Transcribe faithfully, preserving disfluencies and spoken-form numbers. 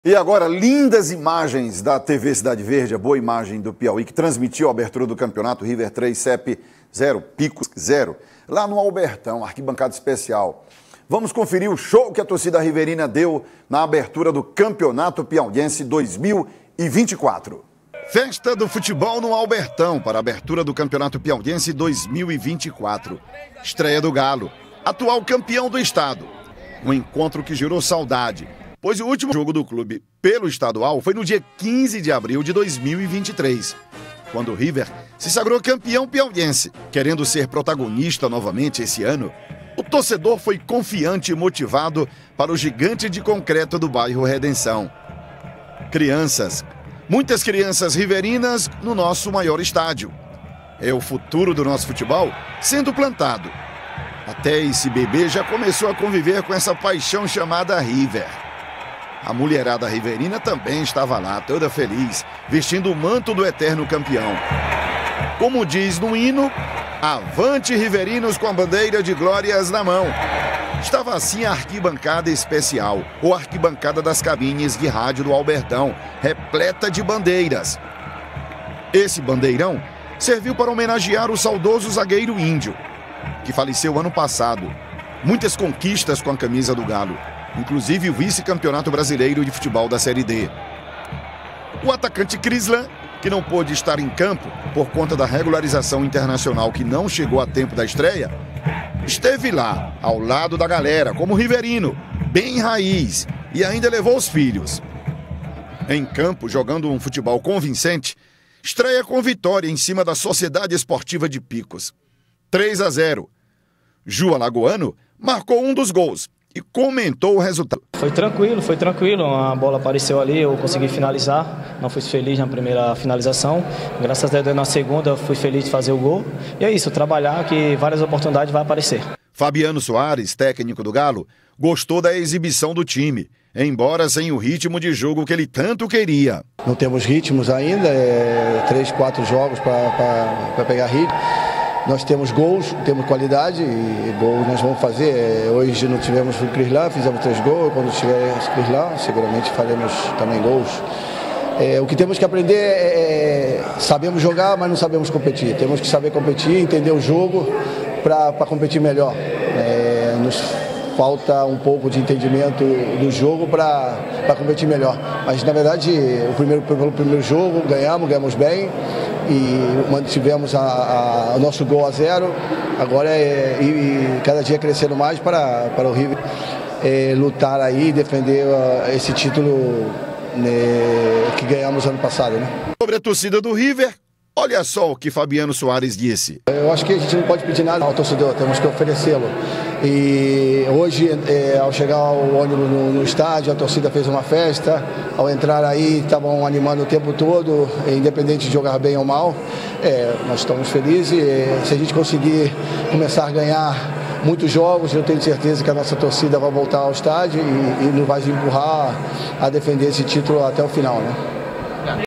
E agora, lindas imagens da T V Cidade Verde, a boa imagem do Piauí, que transmitiu a abertura do campeonato River três, C E P zero, Picos zero, lá no Albertão, arquibancada especial. Vamos conferir o show que a torcida riverina deu na abertura do Campeonato Piauiense dois mil e vinte e quatro. Festa do futebol no Albertão para a abertura do Campeonato Piauiense dois mil e vinte e quatro. Estreia do Galo, atual campeão do estado. Um encontro que gerou saudade, pois o último jogo do clube pelo estadual foi no dia quinze de abril de dois mil e vinte e três, quando o River se sagrou campeão piauiense. Querendo ser protagonista novamente esse ano, o torcedor foi confiante e motivado para o gigante de concreto do bairro Redenção. Crianças, muitas crianças riverinas no nosso maior estádio. É o futuro do nosso futebol sendo plantado. Até esse bebê já começou a conviver com essa paixão chamada River. A mulherada riverina também estava lá, toda feliz, vestindo o manto do eterno campeão. Como diz no hino, avante riverinos com a bandeira de glórias na mão. Estava assim a arquibancada especial, ou arquibancada das cabines de rádio do Albertão, repleta de bandeiras. Esse bandeirão serviu para homenagear o saudoso zagueiro Índio, que faleceu ano passado. Muitas conquistas com a camisa do Galo, inclusive o vice-campeonato brasileiro de futebol da Série D. O atacante Crislan, que não pôde estar em campo por conta da regularização internacional que não chegou a tempo da estreia, esteve lá, ao lado da galera, como riverino, bem raiz, e ainda levou os filhos. Em campo, jogando um futebol convincente, estreia com vitória em cima da Sociedade Esportiva de Picos. três a zero. Ju Alagoano marcou um dos gols e comentou o resultado. Foi tranquilo, foi tranquilo. A bola apareceu ali, eu consegui finalizar. Não fui feliz na primeira finalização. Graças a Deus na segunda fui feliz de fazer o gol. E é isso, trabalhar que várias oportunidades vão aparecer. Fabiano Soares, técnico do Galo, gostou da exibição do time, embora sem o ritmo de jogo que ele tanto queria. Não temos ritmos ainda, é três, quatro jogos para pegar ritmo. Nós temos gols, temos qualidade e gols nós vamos fazer. Hoje não tivemos o Crislan, fizemos três gols. Quando tiver o Crislan, seguramente faremos também gols. É, o que temos que aprender é, é sabemos jogar, mas não sabemos competir. Temos que saber competir, entender o jogo para competir melhor. É, nos falta um pouco de entendimento do jogo para competir melhor. Mas na verdade, o primeiro, pelo primeiro jogo ganhamos, ganhamos bem. E mantivemos a, a, o nosso gol a zero. Agora é e, e cada dia crescendo mais para, para o River é, lutar aí e defender uh, esse título né, que ganhamos ano passado, né? Sobre a torcida do River, olha só o que Fabiano Soares disse. Eu acho que a gente não pode pedir nada ao torcedor, temos que oferecê-lo. E hoje, é, ao chegar o ônibus no, no estádio, a torcida fez uma festa. Ao entrar aí, estavam animando o tempo todo, independente de jogar bem ou mal. É, nós estamos felizes. E, se a gente conseguir começar a ganhar muitos jogos, eu tenho certeza que a nossa torcida vai voltar ao estádio e, e nos vai empurrar a defender esse título até o final, né?